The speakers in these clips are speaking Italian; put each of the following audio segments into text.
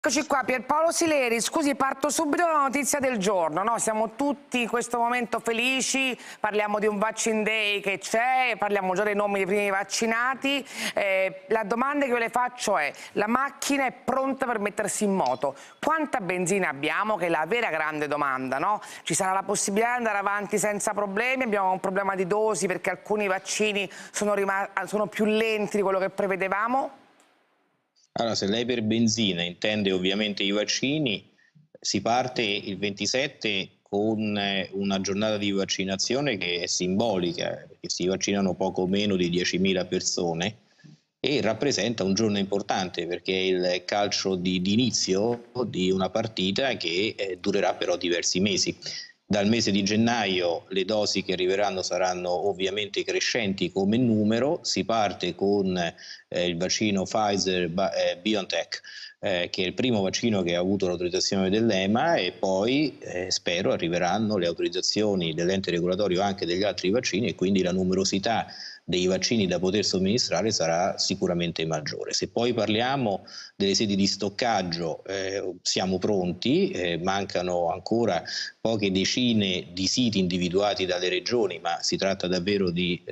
Eccoci qua, Pierpaolo Sileri. Scusi, parto subito dalla notizia del giorno, no? Siamo tutti in questo momento felici, parliamo di un Vaccine Day che c'è, parliamo già dei nomi dei primi vaccinati. La domanda che io le faccio è: la macchina è pronta per mettersi in moto? Quanta benzina abbiamo? Che è la vera grande domanda, no? Ci sarà la possibilità di andare avanti senza problemi? Abbiamo un problema di dosi perché alcuni vaccini sono più lenti di quello che prevedevamo? Allora, se lei per benzina intende ovviamente i vaccini, si parte il 27 con una giornata di vaccinazione che è simbolica, perché si vaccinano poco meno di 10.000 persone e rappresenta un giorno importante perché è il calcio di inizio di una partita che durerà però diversi mesi. Dal mese di gennaio le dosi che arriveranno saranno ovviamente crescenti come numero, si parte con il vaccino Pfizer-BioNTech, che è il primo vaccino che ha avuto l'autorizzazione dell'EMA, e poi spero arriveranno le autorizzazioni dell'ente regolatorio anche degli altri vaccini, e quindi la numerosità dei vaccini da poter somministrare sarà sicuramente maggiore. Se poi parliamo delle sedi di stoccaggio, siamo pronti, mancano ancora poche decine di siti individuati dalle regioni, ma si tratta davvero di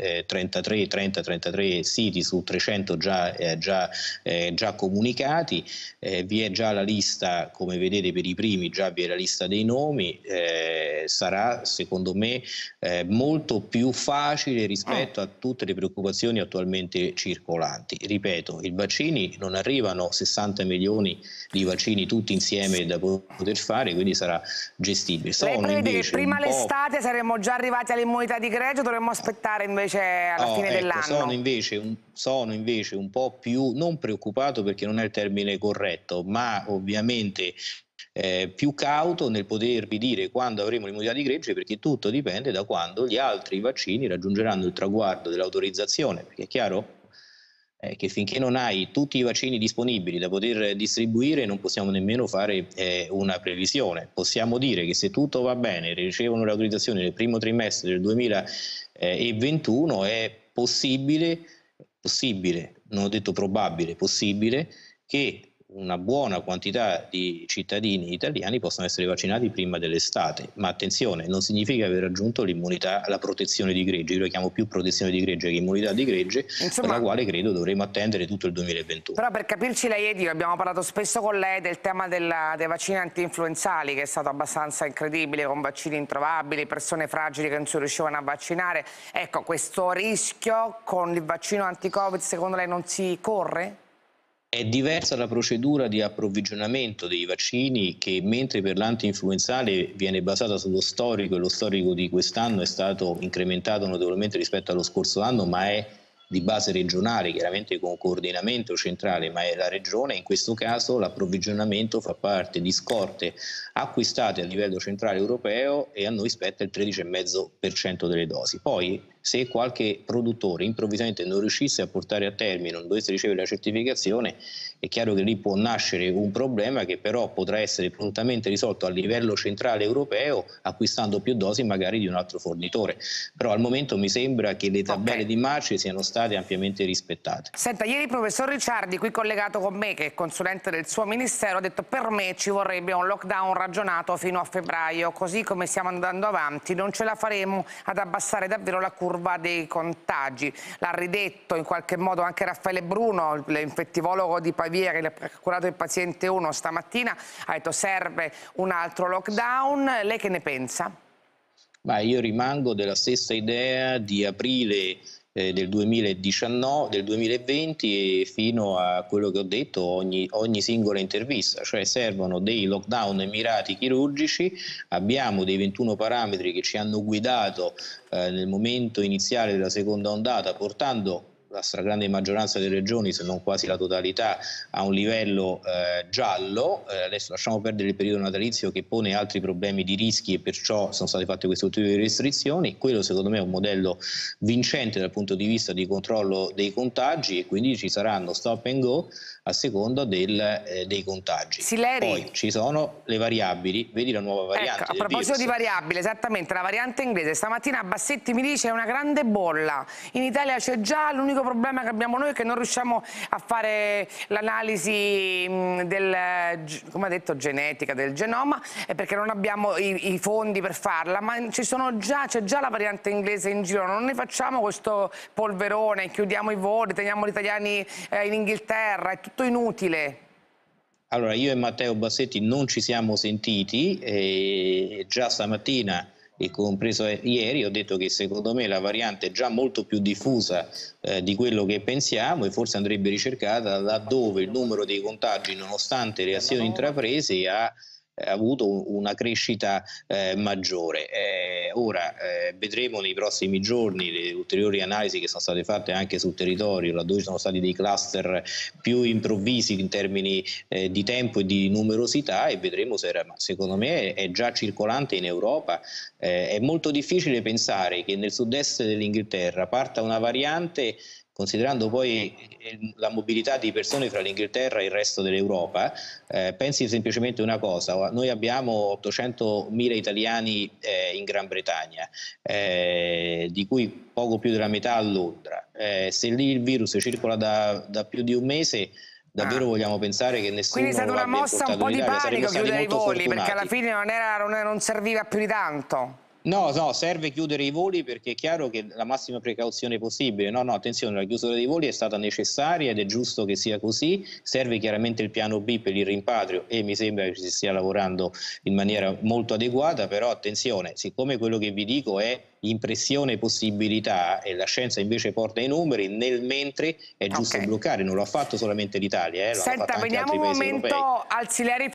30-33 siti su 300 già comunicati. Vi è già la lista, come vedete per i primi già vi è la lista dei nomi. Sarà secondo me molto più facile rispetto a tutte le preoccupazioni attualmente circolanti. Ripeto, i vaccini non arrivano 60 milioni di vaccini tutti insieme da poter fare, quindi sarà gestibile. Lei prevede che prima l'estate saremmo già arrivati all'immunità di gregge o dovremmo aspettare invece alla fine dell'anno? Sono invece un po' più, non preoccupato perché non è il termine corretto, ma ovviamente più cauto nel potervi dire quando avremo l'immunità di gregge, perché tutto dipende da quando gli altri vaccini raggiungeranno il traguardo dell'autorizzazione, perché è chiaro che finché non hai tutti i vaccini disponibili da poter distribuire non possiamo nemmeno fare una previsione. Possiamo dire che se tutto va bene, ricevono le autorizzazioni nel primo trimestre del 2021, è possibile, non ho detto probabile, possibile che una buona quantità di cittadini italiani possano essere vaccinati prima dell'estate. Ma attenzione, non significa aver raggiunto l'immunità, la protezione di gregge. Io lo chiamo più protezione di gregge che immunità di gregge, per la quale credo dovremo attendere tutto il 2021. Però per capirci, lei ed io abbiamo parlato spesso con lei del tema dei vaccini anti-influenzali, che è stato abbastanza incredibile, con vaccini introvabili, persone fragili che non si riuscivano a vaccinare. Ecco, questo rischio con il vaccino anti-Covid secondo lei non si corre? È diversa la procedura di approvvigionamento dei vaccini, che mentre per l'anti-influenzale viene basata sullo storico, e lo storico di quest'anno è stato incrementato notevolmente rispetto allo scorso anno, ma è di base regionale, chiaramente con coordinamento centrale, ma è la regione. In questo caso l'approvvigionamento fa parte di scorte acquistate a livello centrale europeo e a noi spetta il 13,5% delle dosi. Poi se qualche produttore improvvisamente non riuscisse a portare a termine, non dovesse ricevere la certificazione, è chiaro che lì può nascere un problema che però potrà essere prontamente risolto a livello centrale europeo, acquistando più dosi magari di un altro fornitore. Però al momento mi sembra che le tabelle di marcia siano state ampiamente rispettate. Senta, ieri il professor Ricciardi, qui collegato con me, che è consulente del suo ministero, ha detto: per me ci vorrebbe un lockdown ragionato fino a febbraio, così come stiamo andando avanti non ce la faremo ad abbassare davvero la curva dei contagi. L'ha ridetto in qualche modo anche Raffaele Bruno, l'infettivologo di Pavia che ha curato il paziente 1 stamattina, ha detto serve un altro lockdown. Lei che ne pensa? Ma io rimango della stessa idea di aprile del 2019, del 2020, e fino a quello che ho detto ogni singola intervista, cioè servono dei lockdown mirati chirurgici. Abbiamo dei 21 parametri che ci hanno guidato nel momento iniziale della seconda ondata, portando la stragrande maggioranza delle regioni, se non quasi la totalità, a un livello giallo. Adesso lasciamo perdere il periodo natalizio che pone altri problemi di rischi, e perciò sono state fatte queste ulteriori restrizioni. Quello secondo me è un modello vincente dal punto di vista di controllo dei contagi, e quindi ci saranno stop and go a seconda dei contagi. Sileri. Poi ci sono le variabili, vedi la nuova variante ecco, a del proposito virus. di variabile, esattamente, la variante inglese, stamattina Bassetti mi dice è una grande bolla, in Italia c'è già, l'unico problema che abbiamo noi è che non riusciamo a fare l'analisi come ha detto, genetica del genoma, perché non abbiamo i fondi per farla, ma c'è già la variante inglese in giro, non ne facciamo questo polverone, chiudiamo i voli, teniamo gli italiani in Inghilterra, è tutto inutile. Allora, io e Matteo Bassetti non ci siamo sentiti e già stamattina e compreso ieri ho detto che secondo me la variante è già molto più diffusa di quello che pensiamo e forse andrebbe ricercata laddove il numero dei contagi, nonostante le azioni intraprese, ha avuto una crescita maggiore. Ora vedremo nei prossimi giorni le ulteriori analisi che sono state fatte anche sul territorio, laddove ci sono stati dei cluster più improvvisi in termini di tempo e di numerosità, e vedremo se era, secondo me è già circolante in Europa. È molto difficile pensare che nel sud-est dell'Inghilterra parta una variante, considerando poi la mobilità di persone fra l'Inghilterra e il resto dell'Europa. Pensi semplicemente una cosa: noi abbiamo 800.000 italiani in Gran Bretagna, di cui poco più della metà a Londra. Se lì il virus circola da più di un mese, davvero vogliamo pensare che nessuno quindi è stata una mossa un po' di panico chiudere i voli, perché alla fine non serviva più di tanto. No, serve chiudere i voli perché è chiaro che la massima precauzione possibile. No, attenzione, la chiusura dei voli è stata necessaria ed è giusto che sia così. Serve chiaramente il piano B per il rimpatrio e mi sembra che ci si stia lavorando in maniera molto adeguata, però attenzione, siccome quello che vi dico è impressione e possibilità e la scienza invece porta i numeri, nel mentre è giusto bloccare, non lo ha fatto solamente l'Italia, lo hanno fatto anche altri paesi europei. Senta, veniamo un momento al Sileri.